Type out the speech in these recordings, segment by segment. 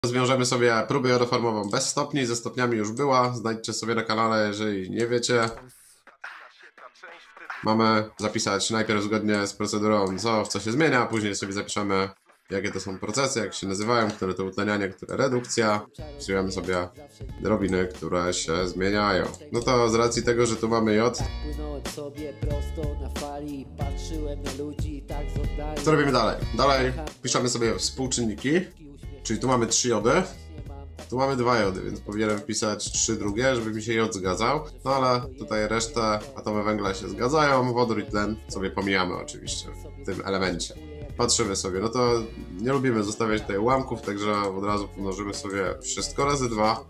Zwiążemy sobie próbę jodoformową bez stopni, ze stopniami już była, znajdźcie sobie na kanale, jeżeli nie wiecie. Mamy zapisać najpierw zgodnie z procedurą, w co się zmienia, później sobie zapiszemy, jakie to są procesy, jak się nazywają, które to utlenianie, które redukcja. Wpisujemy sobie drobiny, które się zmieniają. No to z racji tego, że tu mamy jod, co robimy dalej? Dalej piszemy sobie współczynniki, czyli tu mamy 3 jody. Tu mamy 2 jody, więc powinienem wpisać 3 drugie, żeby mi się jod zgadzał. No ale tutaj resztę, atomy węgla się zgadzają, wodór i tlen sobie pomijamy oczywiście w tym elemencie. Patrzymy sobie, no to nie lubimy zostawiać tutaj ułamków, także od razu pomnożymy sobie wszystko razy 2.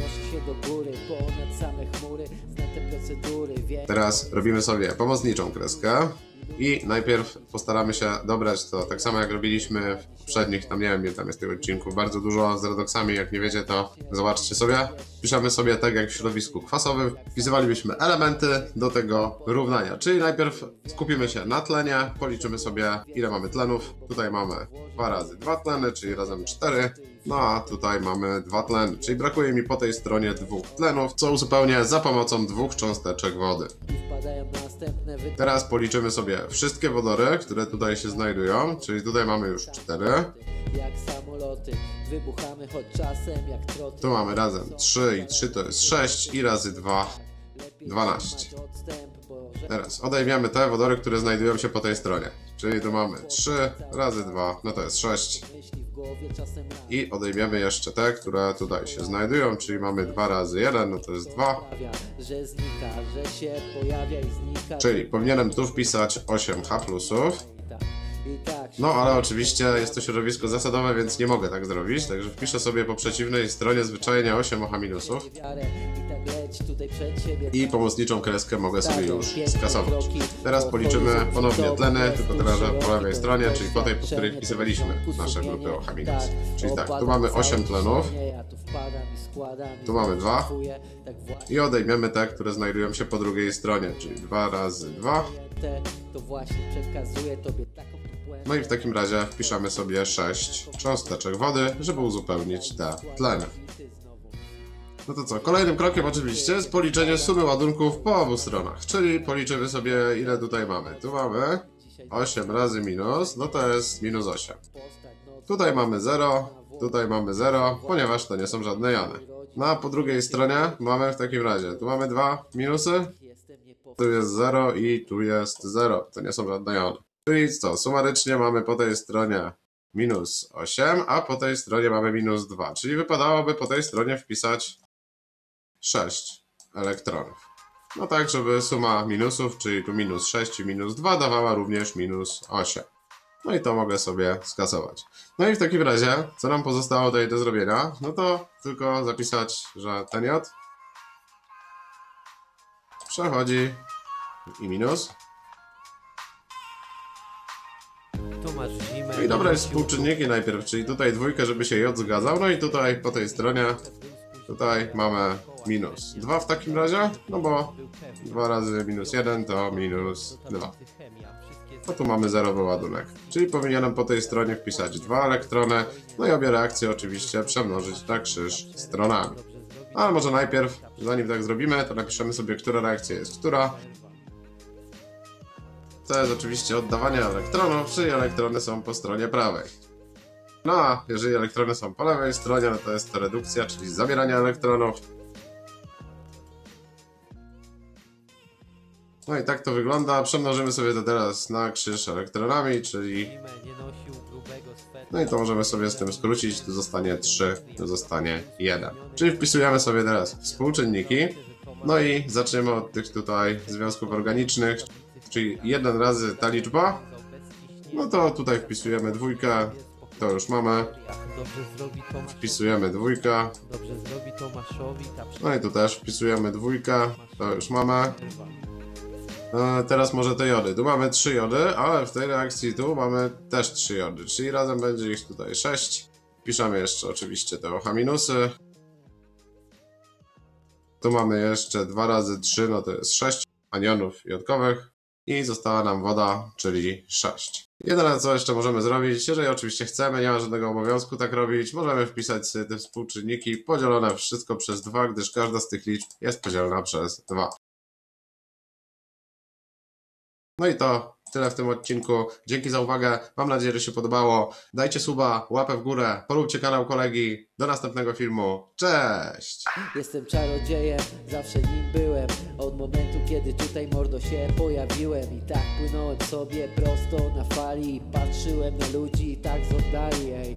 Teraz robimy sobie pomocniczą kreskę. I najpierw postaramy się dobrać to tak samo jak robiliśmy w poprzednich, tam nie wiem ile tam jest tych odcinków, bardzo dużo z redoksami, jak nie wiecie to zobaczcie sobie. Piszemy sobie tak jak w środowisku kwasowym, wpisywalibyśmy elementy do tego równania, czyli najpierw skupimy się na tlenie, policzymy sobie ile mamy tlenów. Tutaj mamy 2 razy 2 tleny, czyli razem 4. No a tutaj mamy 2 tleny, czyli brakuje mi po tej stronie 2 tlenów, co uzupełnię za pomocą 2 cząsteczek wody. Teraz policzymy sobie wszystkie wodory, które tutaj się znajdują, czyli tutaj mamy już 4. Tu mamy razem 3 i 3 to jest 6 i razy 2 12. Teraz odejmiemy te wodory, które znajdują się po tej stronie, czyli tu mamy 3 razy 2, no to jest 6. I odejmiemy jeszcze te, które tutaj się znajdują, czyli mamy 2 razy 1, no to jest 2. Czyli powinienem tu wpisać 8H plusów. No ale oczywiście jest to środowisko zasadowe, więc nie mogę tak zrobić, także wpiszę sobie po przeciwnej stronie zwyczajnie 8H minusów. I pomocniczą kreskę mogę sobie już skasować. Teraz policzymy ponownie tleny, tylko teraz po lewej stronie, czyli po tej, po której wpisywaliśmy nasze grupy OH minus. Czyli tak, tu mamy 8 tlenów, tu mamy 2 i odejmiemy te, które znajdują się po drugiej stronie, czyli 2 razy 2. No i w takim razie wpiszemy sobie 6 cząsteczek wody, żeby uzupełnić te tleny. No to co, kolejnym krokiem oczywiście jest policzenie sumy ładunków po obu stronach, czyli policzymy sobie ile tutaj mamy. Tu mamy 8 razy minus, no to jest minus 8. Tutaj mamy 0, tutaj mamy 0, ponieważ to nie są żadne jony. No a po drugiej stronie mamy w takim razie, tu mamy 2 minusy, tu jest 0 i tu jest 0, to nie są żadne jony. Czyli co, sumarycznie mamy po tej stronie minus 8, a po tej stronie mamy minus 2, czyli wypadałoby po tej stronie wpisać 6 elektronów. No tak, żeby suma minusów, czyli tu minus 6 i minus 2 dawała również minus 8. No i to mogę sobie skasować. No i w takim razie, co nam pozostało tutaj do zrobienia, no to tylko zapisać, że ten jod przechodzi i minus. No i dobra, jest współczynniki najpierw, czyli tutaj dwójkę, żeby się jod zgadzał, no i tutaj po tej stronie, tutaj mamy minus 2 w takim razie, no bo 2 razy minus 1 to minus 2. No tu mamy zerowy ładunek, czyli powinienem po tej stronie wpisać 2 elektrony, no i obie reakcje oczywiście przemnożyć na krzyż stronami. Ale może najpierw, zanim tak zrobimy, to napiszemy sobie, która reakcja jest która. To jest oczywiście oddawanie elektronów, czyli elektrony są po stronie prawej. No a jeżeli elektrony są po lewej stronie, no to jest to redukcja, czyli zabieranie elektronów. No i tak to wygląda. Przemnożymy sobie to teraz na krzyż elektronami, czyli... No i to możemy sobie z tym skrócić. Tu zostanie 3, tu zostanie 1. Czyli wpisujemy sobie teraz współczynniki. No i zaczniemy od tych tutaj związków organicznych, czyli 1 razy ta liczba. No to tutaj wpisujemy dwójkę. To już mamy. Wpisujemy dwójkę. No i tu też wpisujemy dwójkę. To już mamy. Teraz może te jody. Tu mamy 3 jody, ale w tej reakcji tu mamy też 3 jody, czyli razem będzie ich tutaj 6. Piszemy jeszcze oczywiście te OH minusy. Tu mamy jeszcze 2 razy 3, no to jest 6 anionów jodkowych. I została nam woda, czyli 6. Jedyne co jeszcze możemy zrobić, jeżeli oczywiście chcemy, nie ma żadnego obowiązku tak robić, możemy wpisać sobie te współczynniki podzielone wszystko przez 2, gdyż każda z tych liczb jest podzielona przez 2. No i to tyle w tym odcinku. Dzięki za uwagę. Mam nadzieję, że się podobało. Dajcie suba, łapę w górę, polubcie kanał kolegi. Do następnego filmu. Cześć! Jestem czarodziejem, zawsze nim byłem. Od momentu, kiedy tutaj mordo się pojawiłem. I tak płynąłem sobie prosto na fali. Patrzyłem na ludzi tak z oddali, ej.